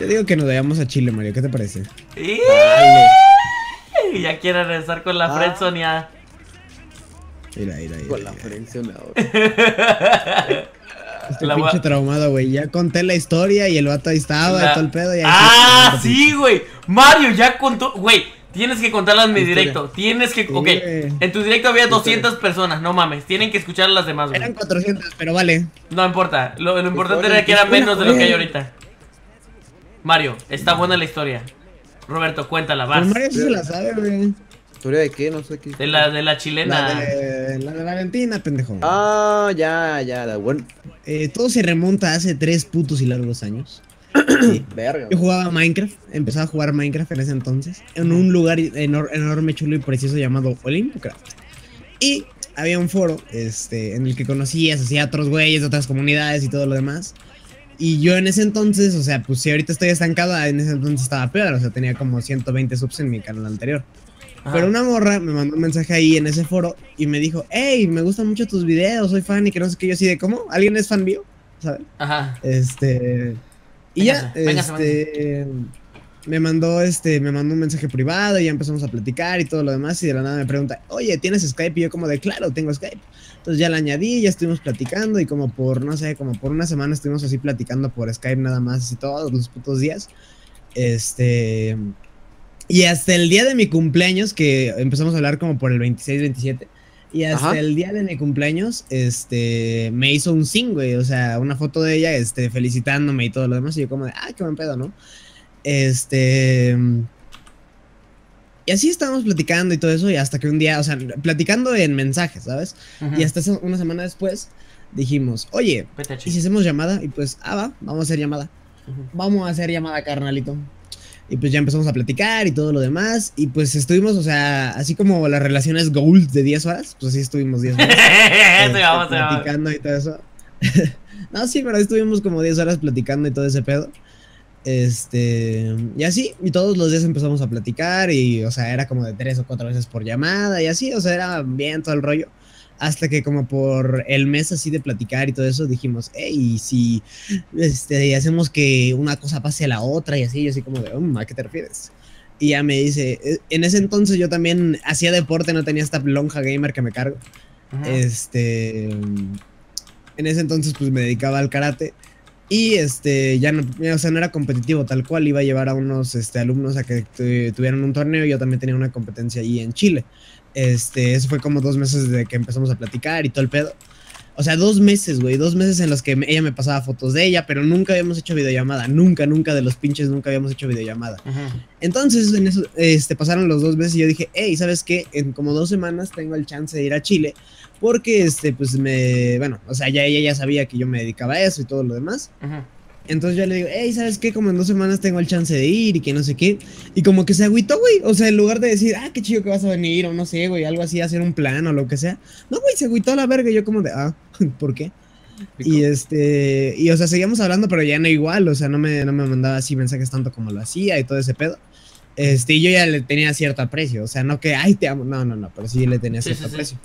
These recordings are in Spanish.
Yo digo que nos vayamos a Chile, Mario, ¿qué te parece? Dale. Ya quiere regresar con la friendzone ya. Mira. Con la friendzone ahora. Este pinche traumado, güey. Ya conté la historia y el vato ahí estaba, todo el pedo. Y ahí sí, güey. Mario ya contó. Güey, tienes que contarla en mi directo. Tienes que. Ok, en tu directo había 200 personas, no mames. Tienen que escuchar las demás, güey. Eran 400, pero vale. No importa. Lo importante era que era menos de lo que hay ahorita. Mario, está buena la historia. Roberto, cuéntala, vas. Mario sí se la sabe, güey. ¿Historia de qué? No sé qué. De la chilena. La de Valentina, pendejo. Ah, ya, bueno. Todo se remonta a hace 3 putos y largos años. Verga. Yo jugaba Minecraft, empezaba a jugar Minecraft en ese entonces, en un lugar enorme, chulo y precioso llamado Olympocraft. Y había un foro en el que conocías así a otros güeyes de otras comunidades y todo lo demás. Y yo en ese entonces, o sea, pues si ahorita estoy estancado, en ese entonces estaba peor, o sea, tenía como 120 subs en mi canal anterior. Ajá. Pero una morra me mandó un mensaje ahí en ese foro y me dijo, hey, me gustan mucho tus videos, soy fan y que no sé qué. Yo así de, ¿cómo? ¿Alguien es fan mío? ¿Sabes? Ajá. Y véngase. Me mandó un mensaje privado y ya empezamos a platicar y todo lo demás. Y de la nada me pregunta, oye, ¿tienes Skype? Y yo como de, claro, tengo Skype. Entonces ya la añadí, ya estuvimos platicando y como por, no sé, como por una semana estuvimos así platicando por Skype nada más, así todos los putos días. Y hasta el día de mi cumpleaños, que empezamos a hablar como por el 26, 27. Y hasta el día de mi cumpleaños, me hizo un sing, güey. O sea, una foto de ella, felicitándome y todo lo demás. Y yo como de, qué buen pedo, ¿no? Y así estábamos platicando y todo eso. Y hasta que un día, o sea, platicando en mensajes, ¿sabes? Y hasta una semana después dijimos, oye, ¿y si hacemos llamada? Y pues, vamos a hacer llamada. Vamos a hacer llamada, carnalito. Y pues ya empezamos a platicar y todo lo demás. Y pues estuvimos, o sea, así como las relaciones gold de 10 horas, pues así estuvimos 10 horas. Platicando y todo eso. No, sí, pero estuvimos como 10 horas platicando y todo ese pedo. Y así, y todos los días empezamos a platicar. Y, o sea, era como de 3 o 4 veces por llamada. Y así, o sea, era bien todo el rollo. Hasta que como por el mes así de platicar y todo eso dijimos, hey, si hacemos que una cosa pase a la otra y así, yo así como de, ¿a qué te refieres? Y ya me dice, en ese entonces yo también hacía deporte, no tenía esta lonja gamer que me cargo. En ese entonces pues me dedicaba al karate. Y ya no, o sea, no era competitivo tal cual, iba a llevar a unos alumnos a que tuvieran un torneo y yo también tenía una competencia ahí en Chile. Eso fue como 2 meses desde que empezamos a platicar y todo el pedo. O sea, 2 meses, güey, 2 meses en los que ella me pasaba fotos de ella, pero nunca habíamos hecho videollamada, nunca de los pinches, nunca habíamos hecho videollamada. Entonces, en eso, pasaron los 2 meses y yo dije, hey, ¿sabes qué? En como 2 semanas tengo el chance de ir a Chile, porque, pues bueno, o sea, ya ella ya sabía que yo me dedicaba a eso y todo lo demás. Entonces yo le digo, hey, ¿sabes qué? Como en 2 semanas tengo el chance de ir y que no sé qué. Y como que se agüitó, güey. O sea, en lugar de decir, qué chido que vas a venir, o no sé, güey, algo así, hacer un plan o lo que sea. No, güey, se agüitó a la verga. Y yo como de, ¿por qué? Y o sea, seguíamos hablando, pero ya no igual. O sea, no me mandaba así mensajes tanto como lo hacía y todo ese pedo. Y yo ya le tenía cierto aprecio. O sea, no que, te amo. No, pero sí le tenía cierto aprecio.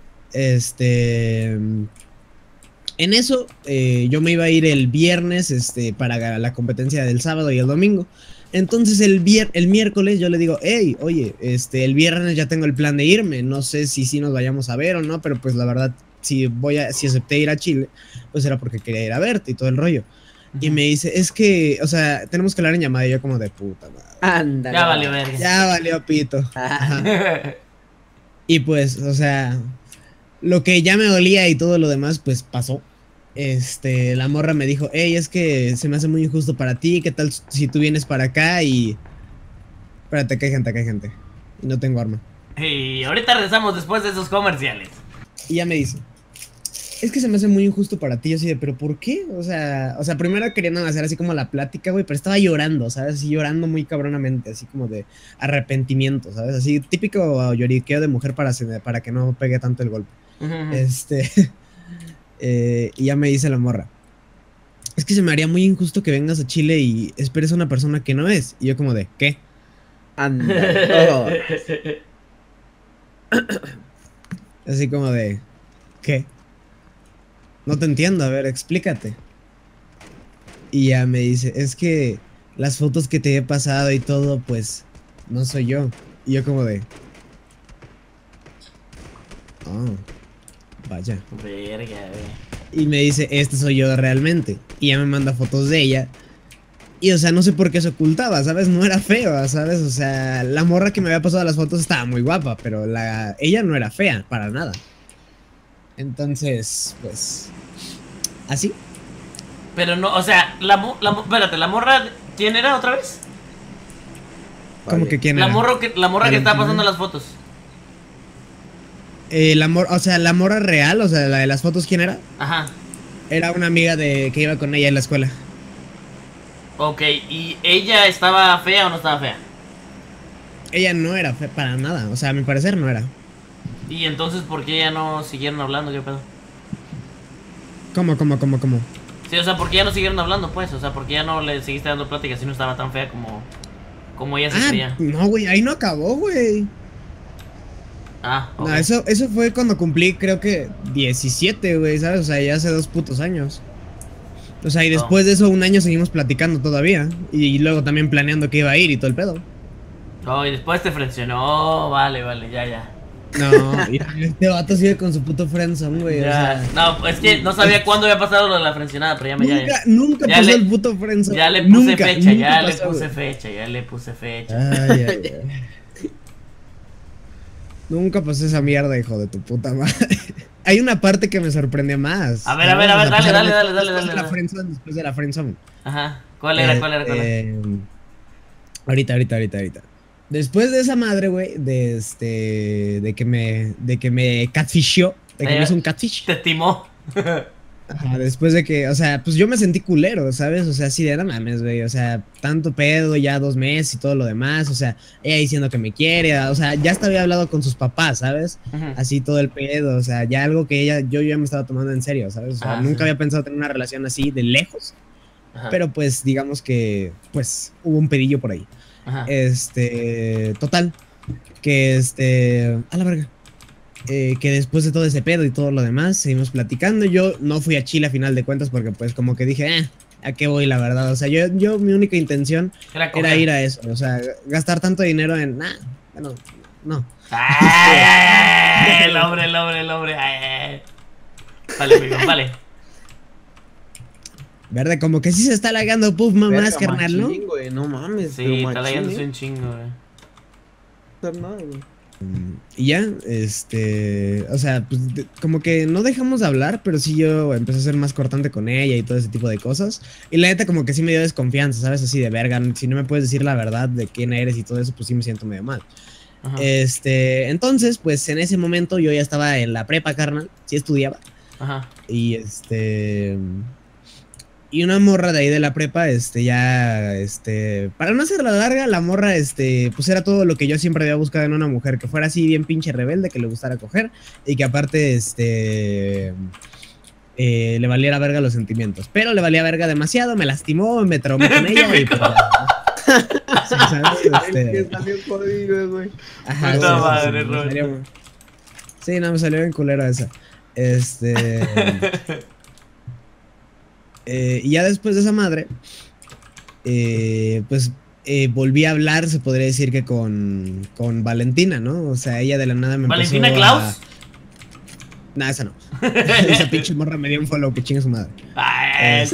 En eso, yo me iba a ir el viernes para la competencia del sábado y el domingo. Entonces el miércoles yo le digo, hey, oye, el viernes ya tengo el plan de irme. No sé si nos vayamos a ver o no, pero pues la verdad, si acepté ir a Chile, pues era porque quería ir a verte y todo el rollo. Y me dice, es que, o sea, tenemos que hablar en llamada. Y yo como de puta madre. Anda. Ya valió verga. Ya valió pito. Y pues, o sea, lo que ya me dolía y todo lo demás, pues pasó. La morra me dijo, hey, es que se me hace muy injusto para ti, ¿qué tal si tú vienes para acá y... Espérate, que hay gente. Y no tengo arma. Y ahorita regresamos después de esos comerciales. Y ya me dice, es que se me hace muy injusto para ti. Yo así de, ¿pero por qué? O sea, primero querían hacer así como la plática, güey, pero estaba llorando, ¿sabes? Así llorando muy cabronamente, así como de arrepentimiento, ¿sabes? Así típico lloriqueo de mujer para que no pegue tanto el golpe. Y ya me dice la morra, es que se me haría muy injusto que vengas a Chile y esperes a una persona que no es. Y yo como de, ¿qué? Anda. Así como de, ¿qué? No te entiendo, a ver, explícate. Y ya me dice, es que las fotos que te he pasado y todo, pues, no soy yo. Y yo como de... Oh, vaya. Verga, Y me dice, este soy yo realmente. Y ya me manda fotos de ella. Y, o sea, no sé por qué se ocultaba, ¿sabes? No era fea, ¿sabes? O sea, la morra que me había pasado las fotos estaba muy guapa, pero ella no era fea, para nada. Entonces, pues... ¿así? Pero no, o sea, espérate, la morra, ¿quién era otra vez? ¿Cómo que quién La era? morra que estaba pasando las fotos. O sea, la morra real, o sea, la de las fotos, ¿quién era? Ajá. Era una amiga que iba con ella en la escuela. Ok, ¿y ella estaba fea o no estaba fea? Ella no era fea para nada, o sea, a mi parecer no era. ¿Y entonces por qué ya no siguieron hablando? ¿Qué pedo? ¿Cómo? Sí, o sea, ¿por qué ya no siguieron hablando, pues? O sea, ¿por qué ya no le seguiste dando plática si no estaba tan fea como ella se creía? No, güey, ahí no acabó, güey. Ah, ok. No, eso fue cuando cumplí, creo que 17, güey, ¿sabes? O sea, ya hace 2 putos años. O sea, y después de eso, un año seguimos platicando todavía. Y luego también planeando que iba a ir y todo el pedo. Oh, y después te frencionó. Vale, ya. No, mira, este vato sigue con su puto friendzone, güey. Ya. O sea, No, es que no sabía cuándo había pasado lo de la frencionada, pero nunca ya pasó le- el puto friendzone. ya le puse Nunca, fecha, nunca ya le pasó, puse güey. fecha, ya le puse fecha. Ay. Nunca pasó esa mierda, hijo de tu puta madre. Hay una parte que me sorprendió más. A ver, ¿sabes? dale, O sea, dale. Después de la friendzone. Ajá. ¿Cuál era? Ahorita. Después de esa madre, güey, de que me catfishó, de que me hizo un catfish. Te timó. Ajá, después de que, o sea, pues yo me sentí culero, ¿sabes? O sea, sí, de no mames, güey, o sea, tanto pedo, ya 2 meses y todo lo demás, o sea, ella diciendo que me quiere, o sea, ya hasta había hablado con sus papás, ¿sabes? Así todo el pedo, o sea, ya algo que yo ya me estaba tomando en serio, ¿sabes? O sea, nunca había pensado tener una relación así de lejos, pero pues digamos que, pues, hubo un pedillo por ahí. Ajá. Total, que a la verga. Que después de todo ese pedo y todo lo demás, seguimos platicando. Yo no fui a Chile a final de cuentas porque pues como que dije, ¿a qué voy la verdad? O sea, yo mi única intención era ir a eso. O sea, gastar tanto dinero en, bueno, no. Ay, el hombre. Ay. Vale, amigo, vale. Verde, como que sí se está lagando Puff mamás, carnal, ¿no? Güey, no mames. Sí, está lagándose un chingo, güey. Y ya, o sea, pues como que no dejamos de hablar, pero sí yo empecé a ser más cortante con ella y todo ese tipo de cosas. Y la neta como que sí me dio desconfianza, ¿sabes? Así de verga, si no me puedes decir la verdad de quién eres y todo eso, pues sí me siento medio mal. Ajá. Entonces, pues en ese momento yo ya estaba en la prepa, carnal, sí estudiaba. Ajá. Y y una morra de ahí de la prepa, para no hacer la larga, la morra, pues era todo lo que yo siempre había buscado en una mujer, que fuera así bien pinche rebelde, que le gustara coger, y que aparte, le valiera verga los sentimientos. Pero le valía verga demasiado, me lastimó, me traumé con ella, y pues, sí, ¿sabes? Salió jodido, güey. Ajá, puta madre, Ron. Sí, no, me salió bien culero esa. Y ya después de esa madre, pues volví a hablar, se podría decir que con Valentina, ¿no? O sea, ella de la nada me ¿Valentina empezó Klaus? Nah, esa no. Esa pinche morra me dio un follow, que chinga su madre. Ay,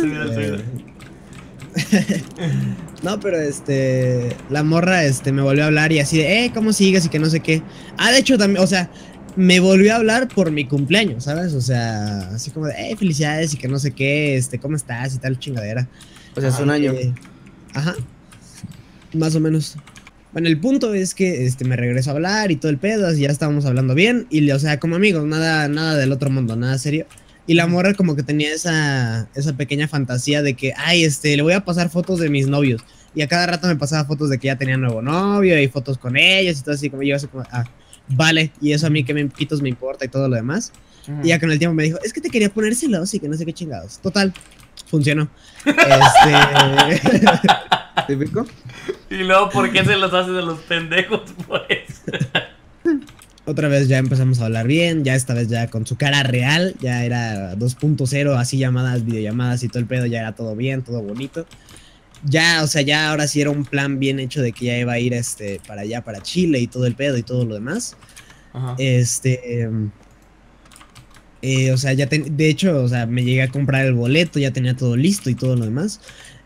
No, pero la morra me volvió a hablar y así de, ¿cómo sigues? Y que no sé qué. De hecho también, o sea, me volvió a hablar por mi cumpleaños, ¿sabes? O sea, así como de, felicidades y que no sé qué, ¿cómo estás? Y tal chingadera. O sea, hace un año. Ajá. Más o menos. Bueno, el punto es que me regresó a hablar y todo el pedo, y ya estábamos hablando bien, y o sea, como amigos, nada del otro mundo, nada serio. Y la morra como que tenía esa pequeña fantasía de que, le voy a pasar fotos de mis novios. Y a cada rato me pasaba fotos de que ya tenía nuevo novio y fotos con ellos y todo así, como yo así como, vale, y eso a mí que me pitos me importa y todo lo demás. Y ya con el tiempo me dijo, es que te quería poner celoso y que no sé qué chingados. Total, funcionó. ¿Típico? Y luego, ¿por qué se los haces de los pendejos, pues? Otra vez ya empezamos a hablar bien, ya esta vez ya con su cara real, ya era 2.0, así llamadas, videollamadas y todo el pedo, ya era todo bien, todo bonito. ya, o sea, ya ahora sí era un plan bien hecho de que ya iba a ir para allá, para Chile y todo el pedo y todo lo demás. Ajá. O sea, de hecho, o sea, me llegué a comprar el boleto, ya tenía todo listo y todo lo demás.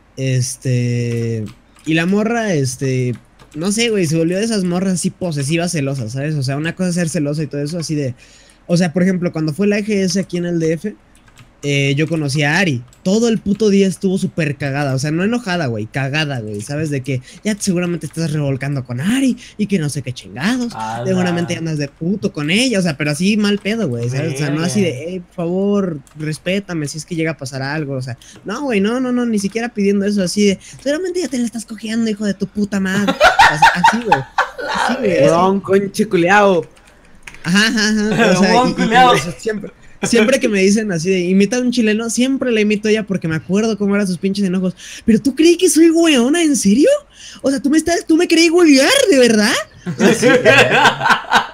Y la morra, no sé, güey, se volvió de esas morras así posesivas, celosas, ¿sabes? O sea, una cosa es ser celosa y todo eso, así de... O sea, por ejemplo, cuando fue la EGS aquí en el DF, yo conocí a Ari. Todo el puto día estuvo súper cagada. O sea, no enojada, güey, cagada, güey. ¿Sabes? De que ya seguramente estás revolcando con Ari y que no sé qué chingados. ¡Hala! Seguramente andas de puto con ella. O sea, pero así mal pedo, güey. ¿Sabes? O sea, no así de, hey, por favor, respétame si es que llega a pasar algo. O sea, no, güey, no, ni siquiera pidiendo eso. Así de, seguramente ya te la estás cogiendo, hijo de tu puta madre. Así, güey. Así, güey. Huevón, conche culeado. Ajá. O sea, siempre que me dicen así de imita a un chileno, siempre la imito a ella porque me acuerdo cómo eran sus pinches enojos. Pero tú creí que soy weona, ¿en serio? O sea, tú me creí huevear, ¿de verdad? O sea,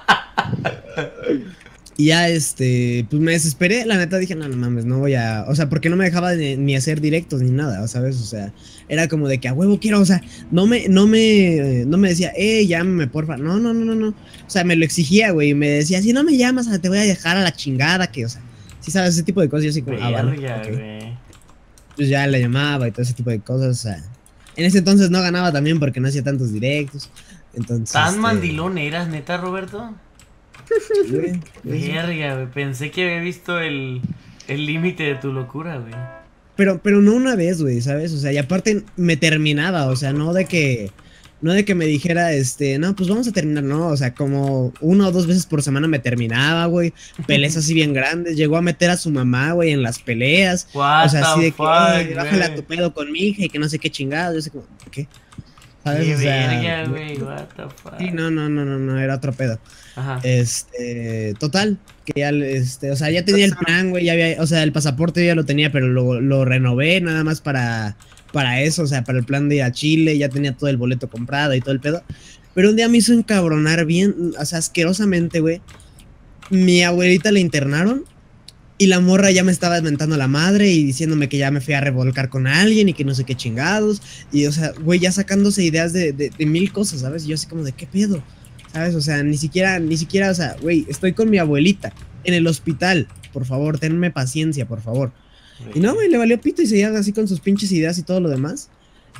y ya, pues me desesperé, la neta dije, no mames, no voy a... O sea, porque no me dejaba ni hacer directos ni nada, ¿sabes? O sea, era como de que a huevo quiero, o sea, no me decía, llámame, porfa. No. O sea, me lo exigía, güey, y me decía, si no me llamas, te voy a dejar a la chingada, que, o sea, si sabes, ese tipo de cosas, yo así como, vale, okay. Pues ya le llamaba y todo ese tipo de cosas, o sea, en ese entonces no ganaba también porque no hacía tantos directos, entonces... ¿Tan mandilón eras, neta, Roberto? Güey, verga, güey, pensé que había visto el límite de tu locura, güey. Pero no una vez, güey, ¿sabes? O sea, y aparte me terminaba, o sea, no de que me dijera, no, pues vamos a terminar, no, o sea, como 1 o 2 veces por semana me terminaba, güey, peleas así bien grandes, llegó a meter a su mamá, güey, en las peleas, o sea, así de que, bájale a tu pedo con mi hija y que no sé qué chingado, yo sé como, ¿qué? ¿Sabes? Qué o sea, verga, güey, what the fuck. Sí, no, era otro pedo. Ajá. Total, que ya, o sea, ya tenía el plan, güey, ya había, o sea, el pasaporte ya lo tenía, pero lo renové nada más para eso, o sea, para el plan de ir a Chile, ya tenía todo el boleto comprado y todo el pedo. Pero un día me hizo encabronar bien, o sea, asquerosamente, güey. Mi abuelita la internaron y la morra ya me estaba desmentando la madre y diciéndome que ya me fui a revolcar con alguien y que no sé qué chingados. Y, o sea, güey, ya sacándose ideas de 1000 cosas, ¿sabes? Y yo así como de, ¿qué pedo? ¿Sabes? O sea, ni siquiera, o sea, güey, estoy con mi abuelita en el hospital. Por favor, tenme paciencia, por favor. Y no, güey, le valió pito y seguía así con sus pinches ideas y todo lo demás.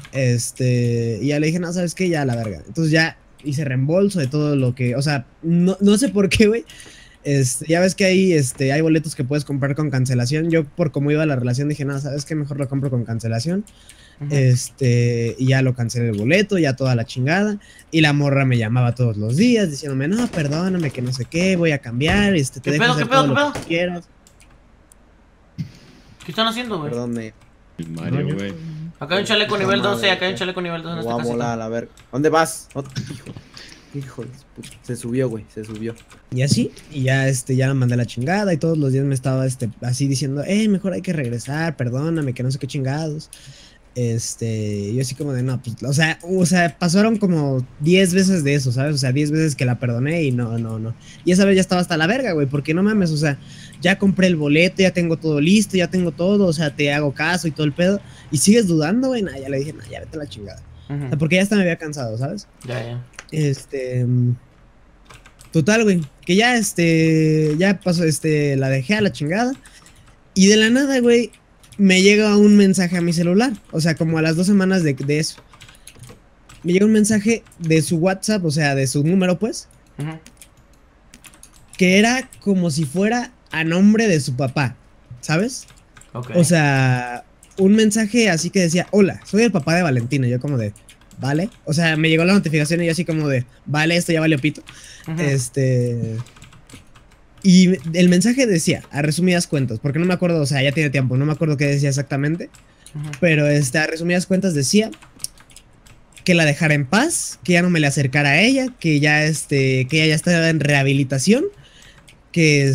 Y ya le dije, no, ¿sabes qué? Ya, la verga. Entonces ya hice reembolso de todo lo que, o sea, no sé por qué, güey. Ya ves que hay boletos que puedes comprar con cancelación. Yo, por cómo iba la relación, dije, no, ¿sabes qué? Mejor lo compro con cancelación. Y ya lo cancelé el boleto, ya toda la chingada. Y la morra me llamaba todos los días diciéndome, no, perdóname, que no sé qué, voy a cambiar, te dejo hacer todo lo que quieras. ¿Qué están haciendo, güey? Perdón, Mario, güey. Acá hay un chaleco nivel 12, acá hay un chaleco nivel 12 en esta casita. A la verga. ¿Dónde vas? Hijo de puta. Se subió, güey, se subió. Y así, y ya ya la mandé a la chingada y todos los días me estaba así diciendo, mejor hay que regresar, perdóname, que no sé qué chingados. Y yo así como de no, pues, o sea, pasaron como 10 veces de eso, ¿sabes? O sea, 10 veces que la perdoné y no. Y esa vez ya estaba hasta la verga, güey, porque no mames, o sea, ya compré el boleto, ya tengo todo listo, ya tengo todo, o sea, te hago caso y todo el pedo. Y sigues dudando, güey, ya le dije, ya vete a la chingada. O sea, porque ya hasta me había cansado, ¿sabes? Ya. Total, güey, que ya, ya pasó, la dejé a la chingada. Y de la nada, güey, me llega un mensaje a mi celular. O sea, como a las 2 semanas de eso. Me llega un mensaje de su WhatsApp, o sea, de su número, pues. Que era como si fuera a nombre de su papá, ¿sabes? Okay. O sea, un mensaje así que decía, hola, soy el papá de Valentina. Yo como de, vale. O sea, me llegó la notificación y yo así como de, vale, esto ya valió pito. Y el mensaje decía, a resumidas cuentas, porque no me acuerdo, o sea, ya tiene tiempo, no me acuerdo qué decía exactamente, pero a resumidas cuentas decía que la dejara en paz, que ya no me le acercara a ella, que ella ya estaba en rehabilitación, que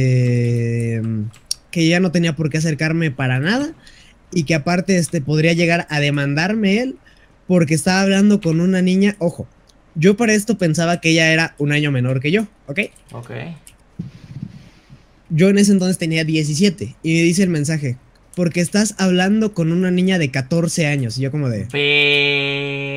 que ya no tenía por qué acercarme para nada, y que aparte podría llegar a demandarme él, porque estaba hablando con una niña, ojo, yo para esto pensaba que ella era 1 año menor que yo, ¿ok? Ok. Yo en ese entonces tenía 17 y me dice el mensaje, porque estás hablando con una niña de 14 años. Y yo como de...